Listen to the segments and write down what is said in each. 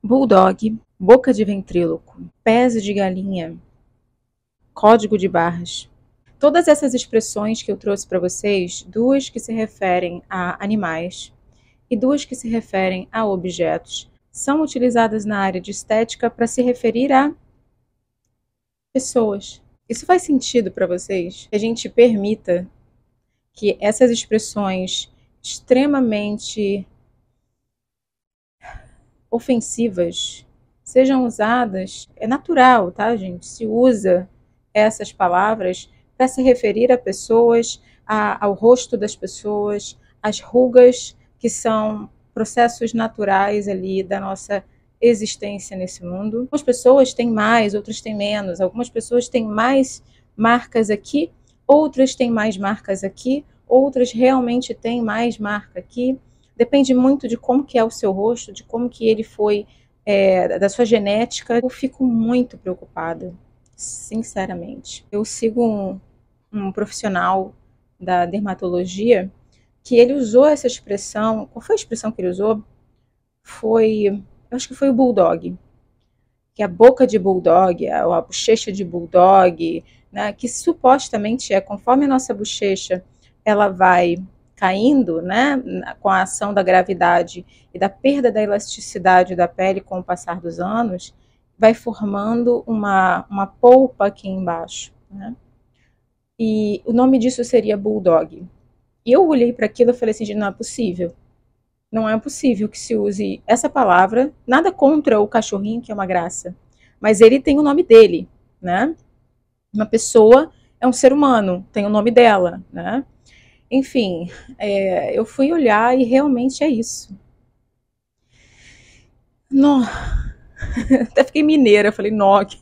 bulldog, boca de ventríloco, pés de galinha, código de barras. Todas essas expressões que eu trouxe para vocês, duas que se referem a animais e duas que se referem a objetos, são utilizadas na área de estética para se referir a pessoas. Isso faz sentido para vocês? Que a gente permita que essas expressões extremamente ofensivas sejam usadas? É natural, tá, gente? Se usa essas palavras para se referir a pessoas, ao rosto das pessoas, às rugas, que são processos naturais ali da nossa existência nesse mundo. Algumas pessoas têm mais, outras têm menos. Algumas pessoas têm mais marcas aqui, outras têm mais marcas aqui, outras realmente têm mais marca aqui. Depende muito de como que é o seu rosto, de como que ele foi, da sua genética. Eu fico muito preocupada, sinceramente. Eu sigo um profissional da dermatologia que ele usou essa expressão. Qual foi a expressão que ele usou? Eu acho que foi o bulldog, que é a boca de bulldog, a bochecha de bulldog, né, que supostamente conforme a nossa bochecha ela vai caindo, né, com a ação da gravidade e da perda da elasticidade da pele com o passar dos anos, vai formando uma polpa aqui embaixo, né? E o nome disso seria bulldog. E eu olhei para aquilo e falei assim, não é possível. Não é possível que se use essa palavra, nada contra o cachorrinho, que é uma graça, mas ele tem o nome dele, né? Uma pessoa é um ser humano, tem o nome dela, né? Enfim, eu fui olhar e realmente é isso. Não, até fiquei mineira, falei, Nock.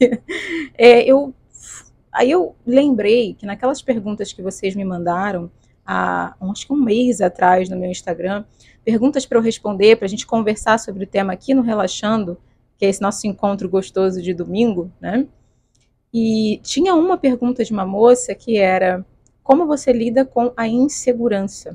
Aí eu lembrei que naquelas perguntas que vocês me mandaram, acho que um mês atrás no meu Instagram, perguntas para eu responder, para a gente conversar sobre o tema aqui no Relaxando, que é esse nosso encontro gostoso de domingo, né? E tinha uma pergunta de uma moça que era: como você lida com a insegurança?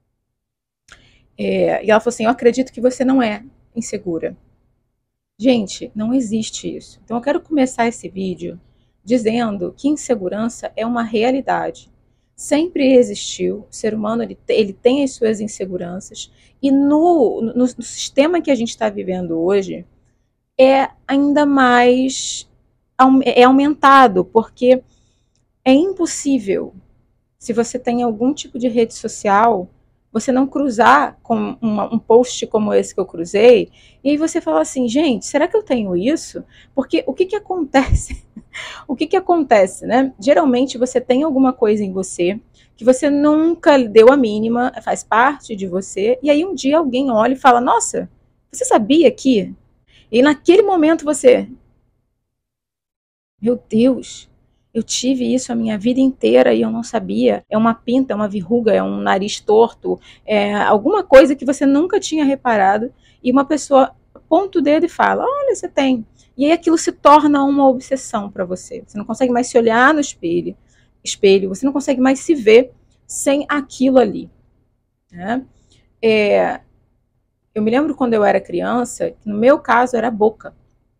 E ela falou assim: eu acredito que você não é insegura. Gente, não existe isso. Então eu quero começar esse vídeo dizendo que insegurança é uma realidade. Sempre existiu, o ser humano ele tem as suas inseguranças, e no sistema que a gente está vivendo hoje, é ainda mais aumentado, porque é impossível, se você tem algum tipo de rede social, você não cruzar com um post como esse que eu cruzei, e aí você fala assim, gente, será que eu tenho isso? Porque o que acontece? O que acontece, né? Geralmente você tem alguma coisa em você que você nunca deu a mínima, faz parte de você, e aí um dia alguém olha e fala, nossa, você sabia que? E naquele momento você, meu Deus, eu tive isso a minha vida inteira e eu não sabia. É uma pinta, é uma verruga, é um nariz torto, é alguma coisa que você nunca tinha reparado, e uma pessoa aponta o dedo e fala, olha, você tem. E aí aquilo se torna uma obsessão para você. Você não consegue mais se olhar no espelho, você não consegue mais se ver sem aquilo ali, né? Eu me lembro quando eu era criança, que no meu caso era a boca.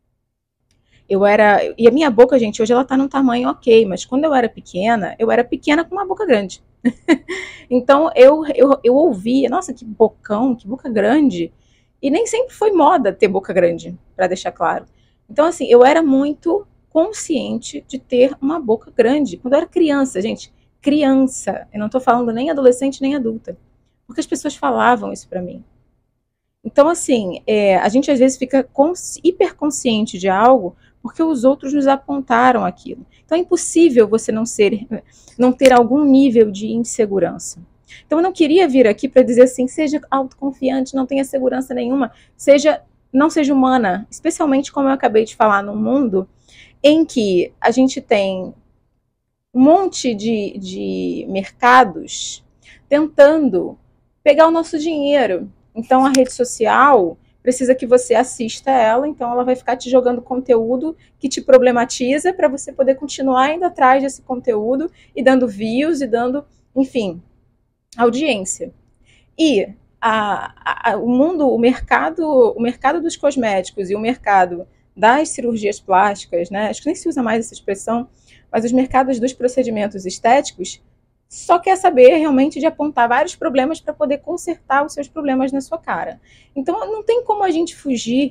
E a minha boca, gente, hoje ela tá num tamanho ok, mas quando eu era pequena com uma boca grande. Então eu ouvia, nossa, que bocão, que boca grande. E nem sempre foi moda ter boca grande, para deixar claro. Então, assim, eu era muito consciente de ter uma boca grande. Quando eu era criança, gente, criança, eu não tô falando nem adolescente nem adulta, porque as pessoas falavam isso para mim. Então, assim, a gente às vezes fica hiperconsciente de algo porque os outros nos apontaram aquilo. Então é impossível você não ter algum nível de insegurança. Então eu não queria vir aqui para dizer assim, seja autoconfiante, não tenha segurança nenhuma, não seja humana, especialmente como eu acabei de falar, num mundo em que a gente tem um monte de mercados tentando pegar o nosso dinheiro. Então a rede social precisa que você assista ela, então ela vai ficar te jogando conteúdo que te problematiza para você poder continuar indo atrás desse conteúdo e dando views e dando, enfim, audiência. E o mundo, o mercado dos cosméticos e o mercado das cirurgias plásticas, né? Acho que nem se usa mais essa expressão, mas os mercados dos procedimentos estéticos só quer saber realmente de apontar vários problemas para poder consertar os seus problemas na sua cara. Então não tem como a gente fugir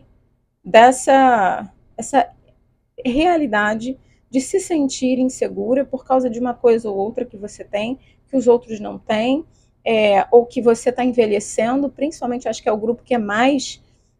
essa realidade de se sentir insegura por causa de uma coisa ou outra que você tem, que os outros não têm, ou que você está envelhecendo, principalmente acho que é o grupo que é mais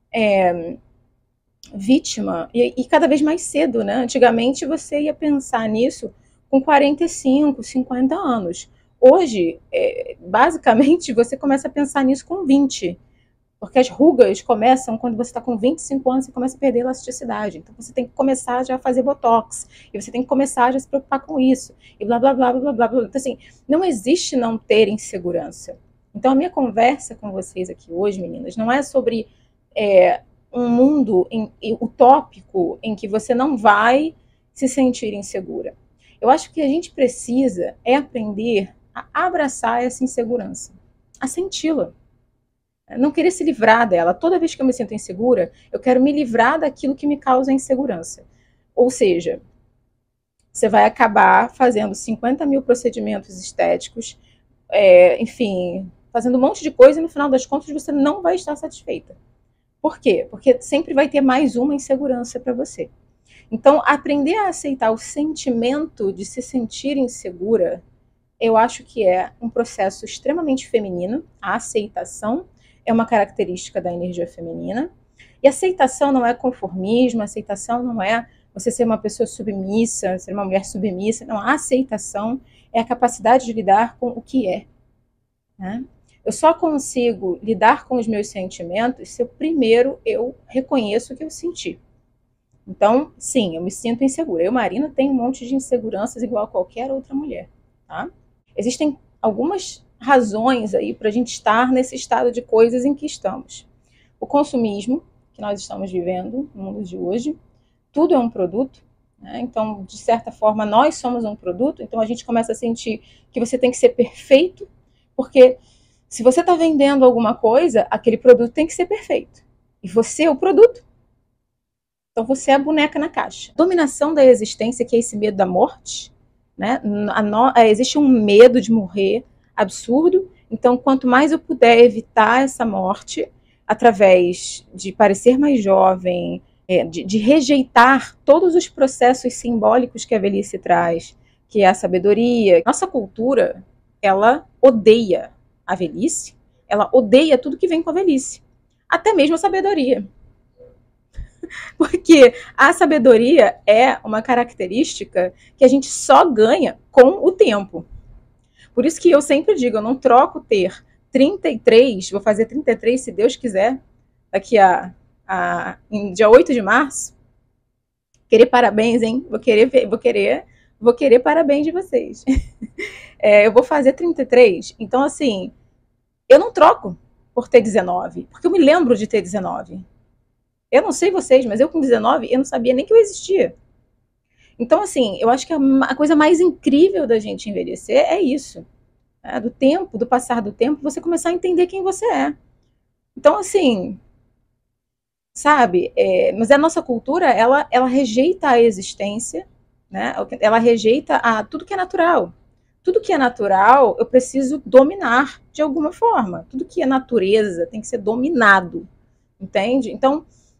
vítima, e cada vez mais cedo, né? Antigamente você ia pensar nisso com 45, 50 anos. Hoje, basicamente, você começa a pensar nisso com 20. Porque as rugas começam quando você está com 25 anos, você começa a perder elasticidade. Então você tem que começar já a fazer botox. E você tem que começar já a se preocupar com isso. E blá, blá, blá, blá, blá, blá. Então, assim, não existe não ter insegurança. Então a minha conversa com vocês aqui hoje, meninas, não é sobre um mundo utópico em que você não vai se sentir insegura. Eu acho que a gente precisa aprender a abraçar essa insegurança, a senti-la. Não querer se livrar dela. Toda vez que eu me sinto insegura, eu quero me livrar daquilo que me causa insegurança. Ou seja, você vai acabar fazendo 50 mil procedimentos estéticos, enfim, fazendo um monte de coisa e no final das contas você não vai estar satisfeita. Por quê? Porque sempre vai ter mais uma insegurança para você. Então, aprender a aceitar o sentimento de se sentir insegura, eu acho que é um processo extremamente feminino. A aceitação é uma característica da energia feminina. E aceitação não é conformismo, aceitação não é você ser uma pessoa submissa, ser uma mulher submissa. Não, a aceitação é a capacidade de lidar com o que é. Né? Eu só consigo lidar com os meus sentimentos se primeiro eu reconheço o que eu senti. Então, sim, eu me sinto insegura. Eu, Marina, tenho um monte de inseguranças igual a qualquer outra mulher. Tá? Existem algumas razões aí para a gente estar nesse estado de coisas em que estamos. O consumismo, que nós estamos vivendo no mundo de hoje, tudo é um produto, né? Então, de certa forma, nós somos um produto, então a gente começa a sentir que você tem que ser perfeito, porque se você está vendendo alguma coisa, aquele produto tem que ser perfeito. E você é o produto. Então você é a boneca na caixa. Dominação da existência, que é esse medo da morte, né? Existe um medo de morrer absurdo. Então, quanto mais eu puder evitar essa morte, através de parecer mais jovem, de rejeitar todos os processos simbólicos que a velhice traz, que é a sabedoria. Nossa cultura, ela odeia a velhice, ela odeia tudo que vem com a velhice, até mesmo a sabedoria. Porque a sabedoria é uma característica que a gente só ganha com o tempo. Por isso que eu sempre digo, eu não troco ter 33, vou fazer 33 se Deus quiser, daqui em dia 8 de março. Querer parabéns, hein? Vou querer parabéns de vocês. Eu vou fazer 33, então assim, eu não troco por ter 19, porque eu me lembro de ter 19. Eu não sei vocês, mas eu com 19, eu não sabia nem que eu existia. Então, assim, eu acho que a coisa mais incrível da gente envelhecer é isso. Né? Do passar do tempo, você começar a entender quem você é. Então, assim, sabe? Mas a nossa cultura, ela rejeita a existência, né? Ela rejeita tudo que é natural. Tudo que é natural, eu preciso dominar de alguma forma. Tudo que é natureza tem que ser dominado, entende? Então,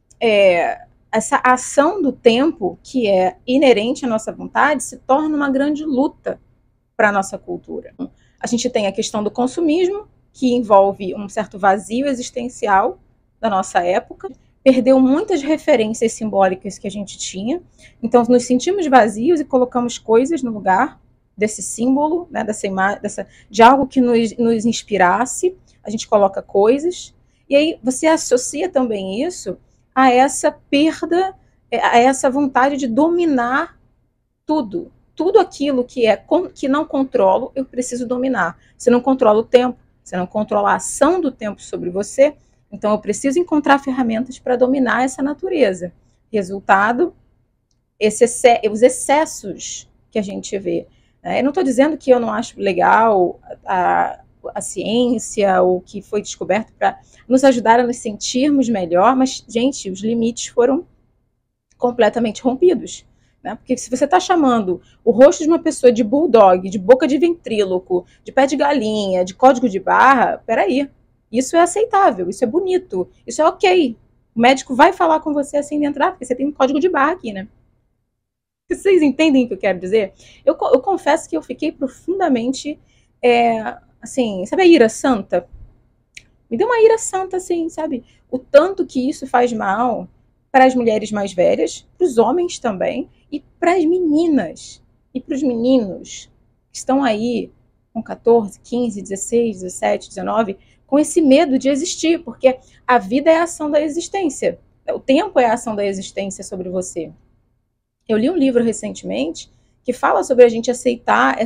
essa ação do tempo, que é inerente à nossa vontade, se torna uma grande luta para a nossa cultura. A gente tem a questão do consumismo, que envolve um certo vazio existencial da nossa época, perdeu muitas referências simbólicas que a gente tinha, então nos sentimos vazios e colocamos coisas no lugar desse símbolo, né, de algo que nos inspirasse, a gente coloca coisas, e aí você associa também isso a essa perda, a essa vontade de dominar tudo. Tudo aquilo que não controlo, eu preciso dominar. Você não controla o tempo, você não controla a ação do tempo sobre você, então eu preciso encontrar ferramentas para dominar essa natureza. Resultado, os excessos que a gente vê. Eu não estou dizendo que eu não acho legal a ciência, o que foi descoberto para nos ajudar a nos sentirmos melhor, mas, gente, os limites foram completamente rompidos. Né? Porque se você está chamando o rosto de uma pessoa de bulldog, de boca de ventríloco, de pé de galinha, de código de barra, peraí, isso é aceitável, isso é bonito, isso é ok. O médico vai falar com você assim dentro, porque você tem um código de barra aqui, né? Vocês entendem o que eu quero dizer? Eu confesso que eu fiquei profundamente, assim, sabe a ira santa? Me deu uma ira santa, assim, sabe? O tanto que isso faz mal para as mulheres mais velhas, para os homens também, e para as meninas e para os meninos que estão aí com 14, 15, 16, 17, 19, com esse medo de existir, porque a vida é a ação da existência. O tempo é a ação da existência sobre você. Eu li um livro recentemente que fala sobre a gente aceitar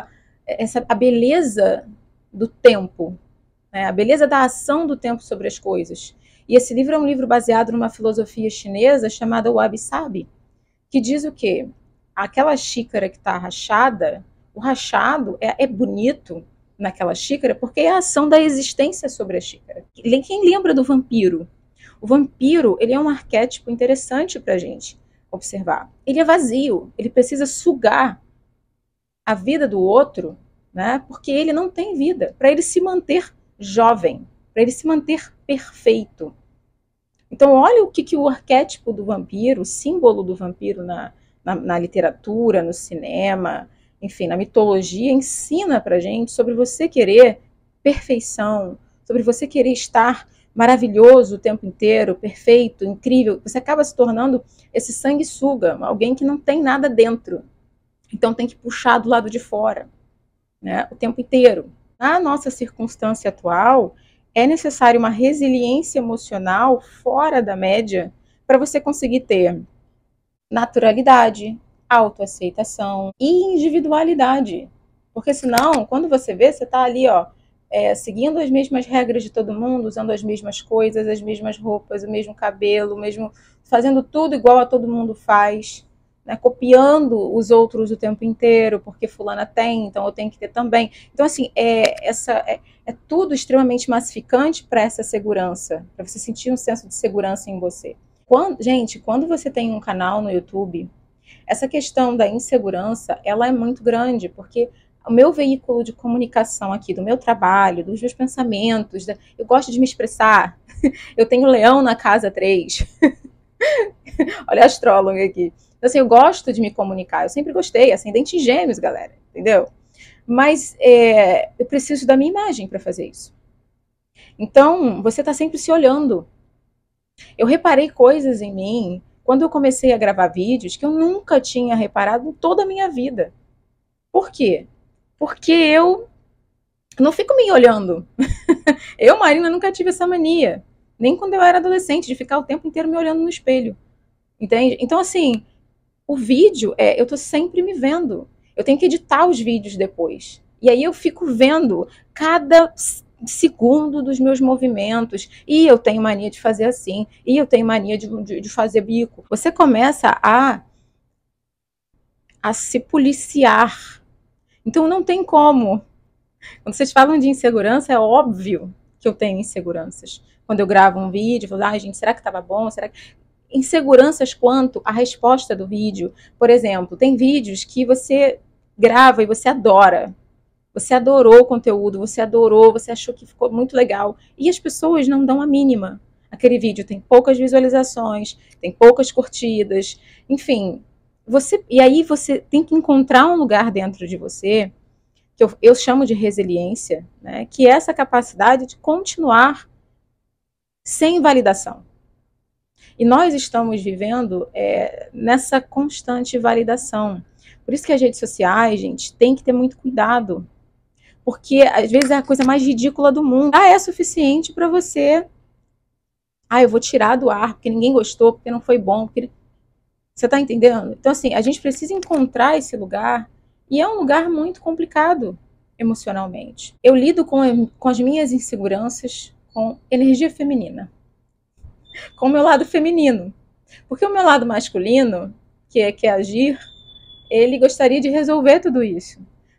a beleza do tempo, né? A beleza da ação do tempo sobre as coisas. E esse livro é um livro baseado numa filosofia chinesa chamada Wabi-Sabi, que diz o quê? Aquela xícara que está rachada, o rachado é bonito naquela xícara porque é a ação da existência sobre a xícara. Quem lembra do vampiro? O vampiro, ele é um arquétipo interessante para a gente observar. Ele é vazio, ele precisa sugar a vida do outro, né? Porque ele não tem vida, para ele se manter jovem, para ele se manter perfeito. Então, olha o que o arquétipo do vampiro, o símbolo do vampiro na literatura, no cinema, enfim, na mitologia, ensina pra gente sobre você querer perfeição, sobre você querer estar maravilhoso o tempo inteiro, perfeito, incrível. Você acaba se tornando esse sanguessuga, alguém que não tem nada dentro. Então tem que puxar do lado de fora, né, o tempo inteiro. Na nossa circunstância atual, é necessário uma resiliência emocional fora da média para você conseguir ter naturalidade, autoaceitação e individualidade. Porque senão, quando você vê, você está ali, ó, seguindo as mesmas regras de todo mundo, usando as mesmas coisas, as mesmas roupas, o mesmo cabelo, fazendo tudo igual a todo mundo faz, né, copiando os outros o tempo inteiro, porque fulana tem, então eu tenho que ter também. Então, assim, é tudo extremamente massificante para essa segurança, para você sentir um senso de segurança em você. Quando você tem um canal no YouTube, essa questão da insegurança, ela é muito grande, porque o meu veículo de comunicação aqui, do meu trabalho, dos meus pensamentos, eu gosto de me expressar. Eu tenho leão na casa 3. Olha a astróloga aqui. Então, assim, eu gosto de me comunicar. Eu sempre gostei, ascendente em gêmeos, galera. Entendeu? Mas eu preciso da minha imagem para fazer isso. Então, você está sempre se olhando. Eu reparei coisas em mim quando eu comecei a gravar vídeos que eu nunca tinha reparado em toda a minha vida. Por quê? Porque eu não fico me olhando. Eu, Marina, nunca tive essa mania. Nem quando eu era adolescente, de ficar o tempo inteiro me olhando no espelho. Entende? Então, assim, o vídeo, eu tô sempre me vendo. Eu tenho que editar os vídeos depois. E aí eu fico vendo cada segundo dos meus movimentos. E eu tenho mania de fazer assim. E eu tenho mania de fazer bico. Você começa a se policiar. Então não tem como. Quando vocês falam de insegurança, é óbvio que eu tenho inseguranças. Quando eu gravo um vídeo, eu falo, gente, será que estava bom? Será que... Inseguranças quanto à resposta do vídeo. Por exemplo, tem vídeos que você grava e você adora. Você adorou o conteúdo, você adorou, você achou que ficou muito legal. E as pessoas não dão a mínima. Aquele vídeo tem poucas visualizações, tem poucas curtidas, enfim. E aí você tem que encontrar um lugar dentro de você, que eu chamo de resiliência, né, que é essa capacidade de continuar sem validação. E nós estamos vivendo nessa constante validação. Por isso que as redes sociais, gente, tem que ter muito cuidado. Porque, às vezes, é a coisa mais ridícula do mundo. É suficiente para você... eu vou tirar do ar, porque ninguém gostou, porque não foi bom. Você está entendendo? Então, assim, a gente precisa encontrar esse lugar. E é um lugar muito complicado emocionalmente. Eu lido com as minhas inseguranças com energia feminina. Com o meu lado feminino. Porque o meu lado masculino, que quer agir, ele gostaria de resolver tudo isso.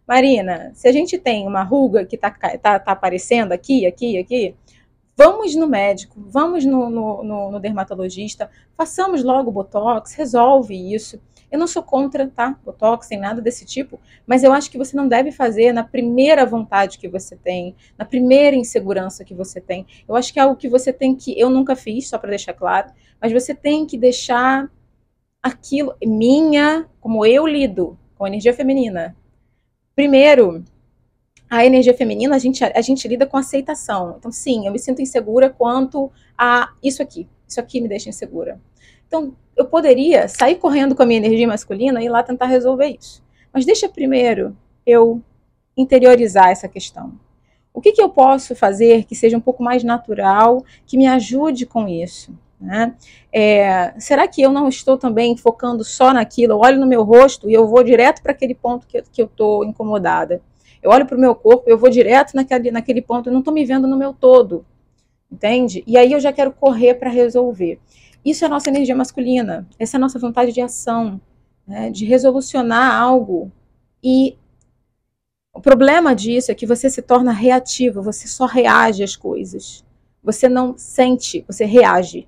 Marina, se a gente tem uma ruga que tá aparecendo aqui, vamos no médico, vamos no dermatologista, façamos logo Botox, resolve isso. Eu não sou contra, tá? Botox, sem nada desse tipo, mas eu acho que você não deve fazer na primeira vontade que você tem, na primeira insegurança que você tem. Eu acho que é algo que você tem que, eu nunca fiz, só para deixar claro, mas você tem que deixar aquilo, como eu lido com a energia feminina. Primeiro, a energia feminina, a gente lida com aceitação. Então, sim, eu me sinto insegura quanto a isso aqui. Isso aqui me deixa insegura. Então, eu poderia sair correndo com a minha energia masculina e ir lá tentar resolver isso. Mas deixa primeiro eu interiorizar essa questão. O que eu posso fazer que seja um pouco mais natural, que me ajude com isso? Né? Será que eu não estou também focando só naquilo? Eu olho no meu rosto e eu vou direto para aquele ponto que eu estou incomodada. Eu olho para o meu corpo, eu vou direto naquele ponto, eu não estou me vendo no meu todo, entende? E aí eu já quero correr para resolver. Isso é a nossa energia masculina, essa é a nossa vontade de ação, né? De resolucionar algo. E o problema disso é que você se torna reativo, você só reage às coisas. Você não sente, você reage.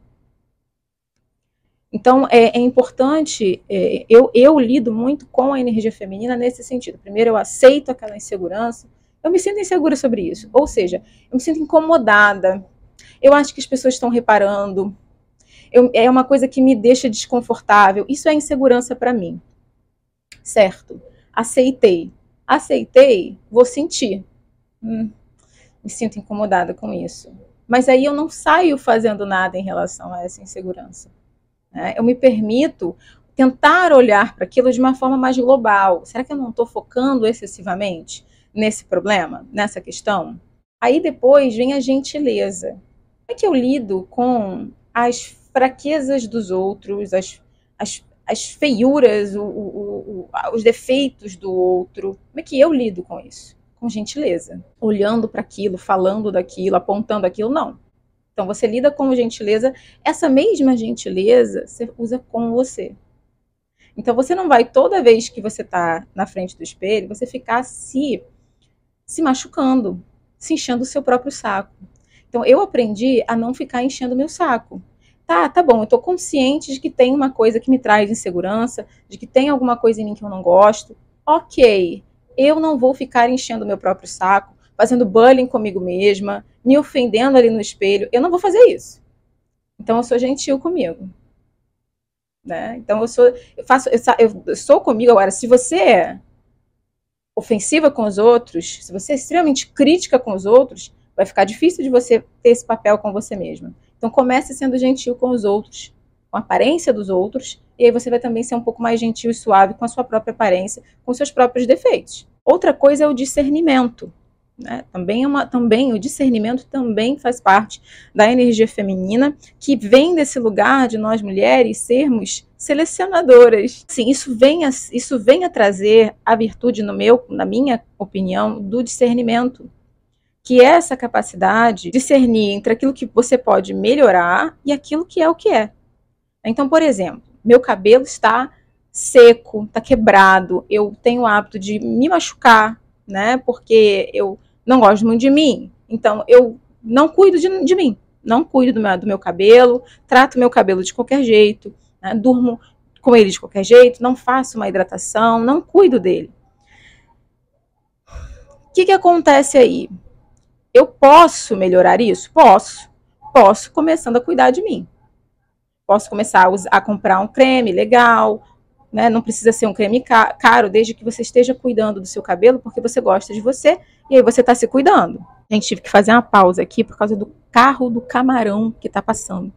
Então, é importante, eu lido muito com a energia feminina nesse sentido. Primeiro, eu aceito aquela insegurança, eu me sinto insegura sobre isso. Ou seja, eu me sinto incomodada, eu acho que as pessoas estão reparando, é uma coisa que me deixa desconfortável. Isso é insegurança para mim. Certo, aceitei, vou sentir. Me sinto incomodada com isso. Mas aí eu não saio fazendo nada em relação a essa insegurança. Eu me permito tentar olhar para aquilo de uma forma mais global. Será que eu não estou focando excessivamente nesse problema, nessa questão? Aí depois vem a gentileza. Como é que eu lido com as fraquezas dos outros, as feiuras, os defeitos do outro? Como é que eu lido com isso? Com gentileza. Olhando para aquilo, falando daquilo, apontando aquilo, não. Então, você lida com gentileza, essa mesma gentileza você usa com você. Então, você não vai, toda vez que você está na frente do espelho, você ficar se machucando, se enchendo o seu próprio saco. Então, eu aprendi a não ficar enchendo o meu saco. Tá bom, eu estou consciente de que tem uma coisa que me traz insegurança, de que tem alguma coisa em mim que eu não gosto. Ok, eu não vou ficar enchendo o meu próprio saco, fazendo bullying comigo mesma, me ofendendo ali no espelho. Eu não vou fazer isso. Então eu sou gentil comigo. Né? Então eu sou comigo. Agora, se você é ofensiva com os outros, se você é extremamente crítica com os outros, vai ficar difícil de você ter esse papel com você mesma. Então comece sendo gentil com os outros, com a aparência dos outros, e aí você vai também ser um pouco mais gentil e suave com a sua própria aparência, com seus próprios defeitos. Outra coisa é o discernimento. Né? Também o discernimento também faz parte da energia feminina, que vem desse lugar de nós mulheres sermos selecionadoras. Sim, isso vem a trazer a virtude, na minha opinião, do discernimento, que é essa capacidade de discernir entre aquilo que você pode melhorar e aquilo que é o que é. Então, por exemplo, meu cabelo está seco, está quebrado, eu tenho o hábito de me machucar, né? Porque eu não gosto muito de mim, então eu não cuido de mim, não cuido do meu cabelo, trato meu cabelo de qualquer jeito, né? Durmo com ele de qualquer jeito, não faço uma hidratação, não cuido dele. O que acontece aí? Eu posso melhorar isso? Posso começando a cuidar de mim. Posso começar a comprar um creme legal, né? Não precisa ser um creme caro, desde que você esteja cuidando do seu cabelo, porque você gosta de você, e aí você está se cuidando. A gente tive que fazer uma pausa aqui por causa do carro do camarão que está passando.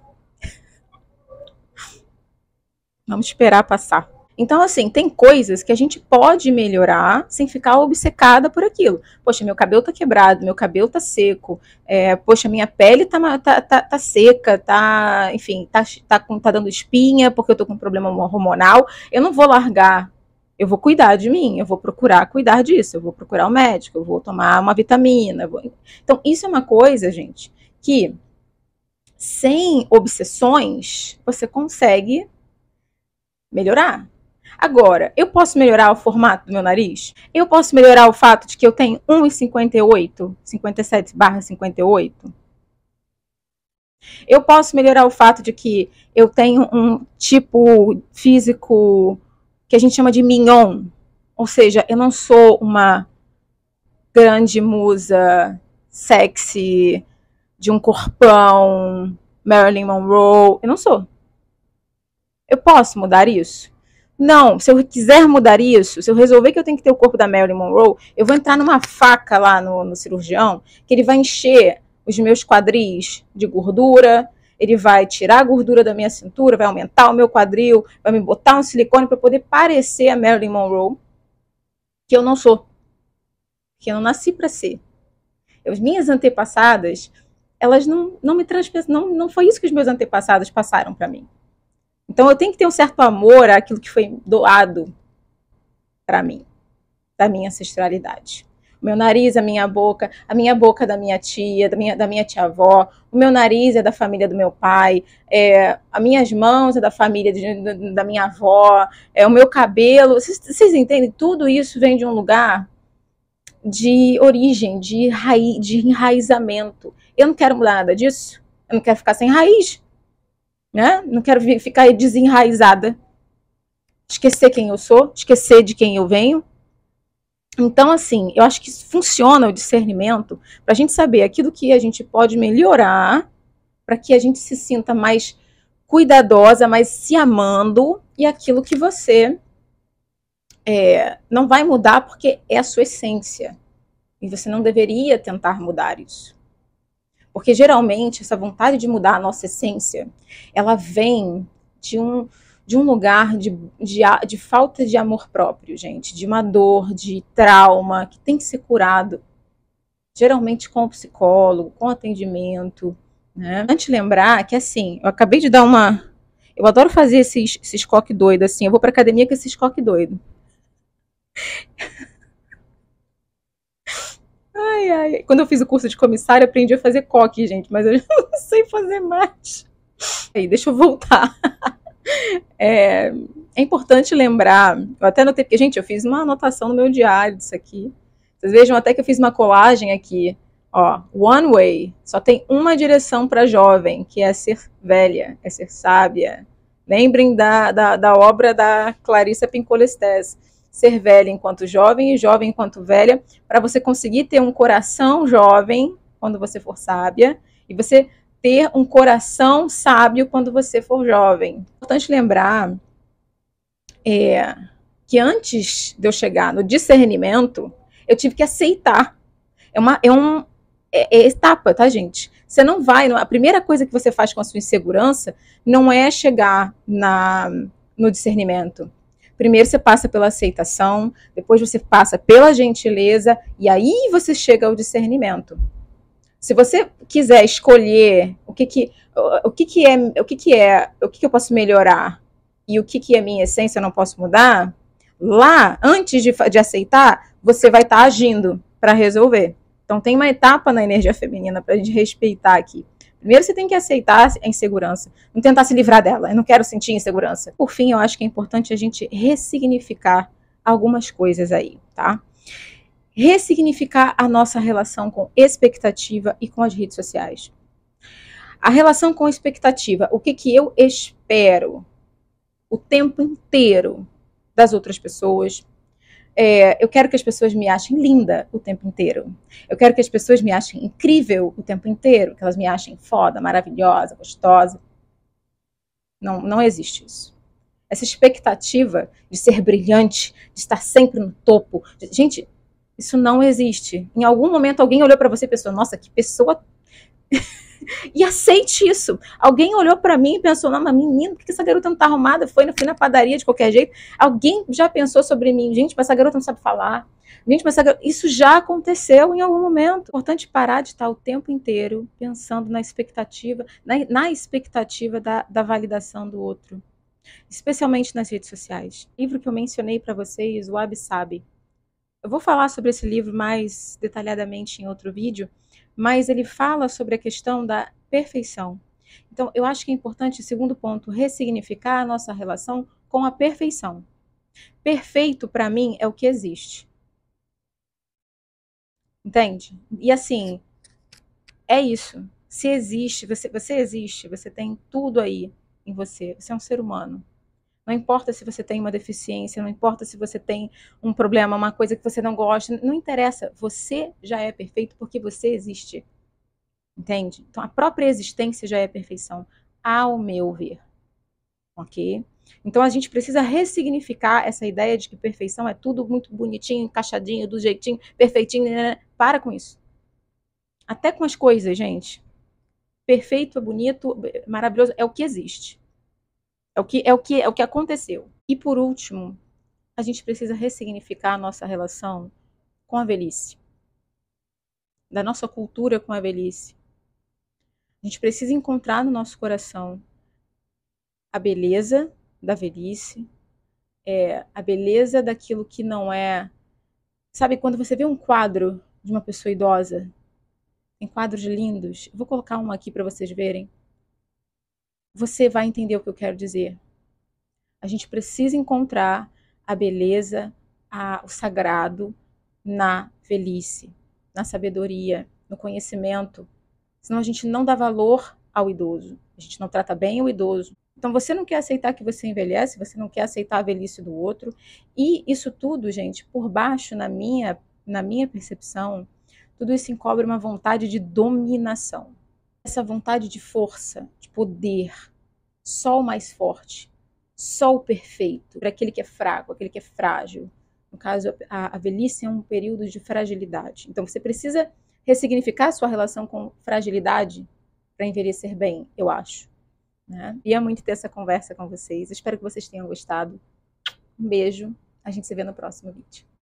Vamos esperar passar. Então, assim, tem coisas que a gente pode melhorar sem ficar obcecada por aquilo. Poxa, meu cabelo tá quebrado, meu cabelo tá seco, poxa, minha pele tá seca, enfim, tá dando espinha porque eu tô com um problema hormonal. Eu não vou largar, eu vou cuidar de mim, eu vou procurar cuidar disso, eu vou procurar um médico, eu vou tomar uma vitamina. Então, isso é uma coisa, gente, que sem obsessões você consegue melhorar. Agora, eu posso melhorar o formato do meu nariz? Eu posso melhorar o fato de que eu tenho 1,58, 57/58? Eu posso melhorar o fato de que eu tenho um tipo físico que a gente chama de mignon, ou seja, eu não sou uma grande musa sexy de um corpão Marilyn Monroe. Eu não sou. Eu posso mudar isso? Não, se eu quiser mudar isso, se eu resolver que eu tenho que ter o corpo da Marilyn Monroe, eu vou entrar numa faca lá no cirurgião, que ele vai encher os meus quadris de gordura, ele vai tirar a gordura da minha cintura, vai aumentar o meu quadril, vai me botar um silicone para poder parecer a Marilyn Monroe, que eu não sou, que eu não nasci para ser. As minhas antepassadas, elas não me transpensaram, não foi isso que os meus antepassados passaram para mim. Então eu tenho que ter um certo amor àquilo que foi doado para mim, da minha ancestralidade. O meu nariz, a minha boca da minha tia, da minha tia-avó, o meu nariz é da família do meu pai, as minhas mãos é da família da minha avó, o meu cabelo, vocês entendem? Tudo isso vem de um lugar de origem, de enraizamento. Eu não quero mudar nada disso, eu não quero ficar sem raiz, né? Não quero ficar desenraizada, esquecer quem eu sou, esquecer de quem eu venho. Então, assim, eu acho que funciona o discernimento para a gente saber aquilo que a gente pode melhorar, para que a gente se sinta mais cuidadosa, mais se amando, e aquilo que você não vai mudar porque é a sua essência. E você não deveria tentar mudar isso. Porque geralmente essa vontade de mudar a nossa essência, ela vem de um lugar de falta de amor próprio, gente, de uma dor, de trauma que tem que ser curado, geralmente com o psicólogo, com atendimento, né? Antes de lembrar que, assim, eu acabei de dar uma... Eu adoro fazer esses coque doido, assim, eu vou pra academia com esses coque doido. Ai, ai. Quando eu fiz o curso de comissário, eu aprendi a fazer coque, gente, mas eu não sei fazer mais. Aí, deixa eu voltar. É importante lembrar, eu até notei, porque, gente, eu fiz uma anotação no meu diário disso aqui. Vocês vejam até que eu fiz uma colagem aqui. Ó, one way, só tem uma direção para jovem, que é ser velha, é ser sábia. Lembrem da obra da Clarissa Pinkola-Estés. Ser velha enquanto jovem e jovem enquanto velha, para você conseguir ter um coração jovem quando você for sábia, e você ter um coração sábio quando você for jovem. É importante lembrar que antes de eu chegar no discernimento, eu tive que aceitar. É etapa, tá, gente? Você não vai... A primeira coisa que você faz com a sua insegurança não é chegar no discernimento. Primeiro você passa pela aceitação, depois você passa pela gentileza, e aí você chega ao discernimento. Se você quiser escolher o que eu posso melhorar e o que é minha essência, eu não posso mudar, lá, antes de aceitar, você vai estar agindo para resolver. Então tem uma etapa na energia feminina para a gente respeitar aqui. Primeiro você tem que aceitar a insegurança, não tentar se livrar dela, eu não quero sentir insegurança. Por fim, eu acho que é importante a gente ressignificar algumas coisas aí, tá? Ressignificar a nossa relação com expectativa e com as redes sociais. A relação com expectativa, o que eu espero o tempo inteiro das outras pessoas. Eu quero que as pessoas me achem linda o tempo inteiro. Eu quero que as pessoas me achem incrível o tempo inteiro, que elas me achem foda, maravilhosa, gostosa. Não existe isso. Essa expectativa de ser brilhante, de estar sempre no topo. Gente, isso não existe. Em algum momento alguém olhou para você e pensou, nossa, que pessoa... E aceite isso. Alguém olhou para mim e pensou, não, mas menino, por que essa garota não tá arrumada? Fui na padaria de qualquer jeito. Alguém já pensou sobre mim, gente, mas essa garota não sabe falar. Gente, mas isso já aconteceu em algum momento. É importante parar de estar o tempo inteiro pensando na expectativa, na expectativa da validação do outro. Especialmente nas redes sociais. O livro que eu mencionei para vocês, o Wabi Sabi. Eu vou falar sobre esse livro mais detalhadamente em outro vídeo, mas ele fala sobre a questão da perfeição. Então, eu acho que é importante, segundo ponto, ressignificar a nossa relação com a perfeição. Perfeito, para mim, é o que existe. Entende? E assim, é isso. Se existe, você existe, você tem tudo aí em você. Você é um ser humano. Não importa se você tem uma deficiência, não importa se você tem um problema, uma coisa que você não gosta, não interessa. Você já é perfeito porque você existe. Entende? Então a própria existência já é perfeição, ao meu ver. Ok? Então a gente precisa ressignificar essa ideia de que perfeição é tudo muito bonitinho, encaixadinho, do jeitinho, perfeitinho. Né? Para com isso. Até com as coisas, gente. Perfeito, é bonito, maravilhoso, é o que existe. É o que aconteceu. E por último, a gente precisa ressignificar a nossa relação com a velhice, da nossa cultura com a velhice. A gente precisa encontrar no nosso coração a beleza da velhice, a beleza daquilo que não é. Sabe, quando você vê um quadro de uma pessoa idosa, tem quadros lindos, vou colocar um aqui para vocês verem. Você vai entender o que eu quero dizer. A gente precisa encontrar a beleza, o sagrado na velhice, na sabedoria, no conhecimento. Senão a gente não dá valor ao idoso. A gente não trata bem o idoso. Então você não quer aceitar que você envelhece, você não quer aceitar a velhice do outro. E isso tudo, gente, por baixo, na minha percepção, tudo isso encobre uma vontade de dominação. Essa vontade de força, de poder, só o mais forte, só o perfeito, para aquele que é fraco, aquele que é frágil. No caso, a velhice é um período de fragilidade. Então você precisa ressignificar a sua relação com fragilidade para envelhecer bem, eu acho. Né? Queria muito ter essa conversa com vocês. Espero que vocês tenham gostado. Um beijo. A gente se vê no próximo vídeo.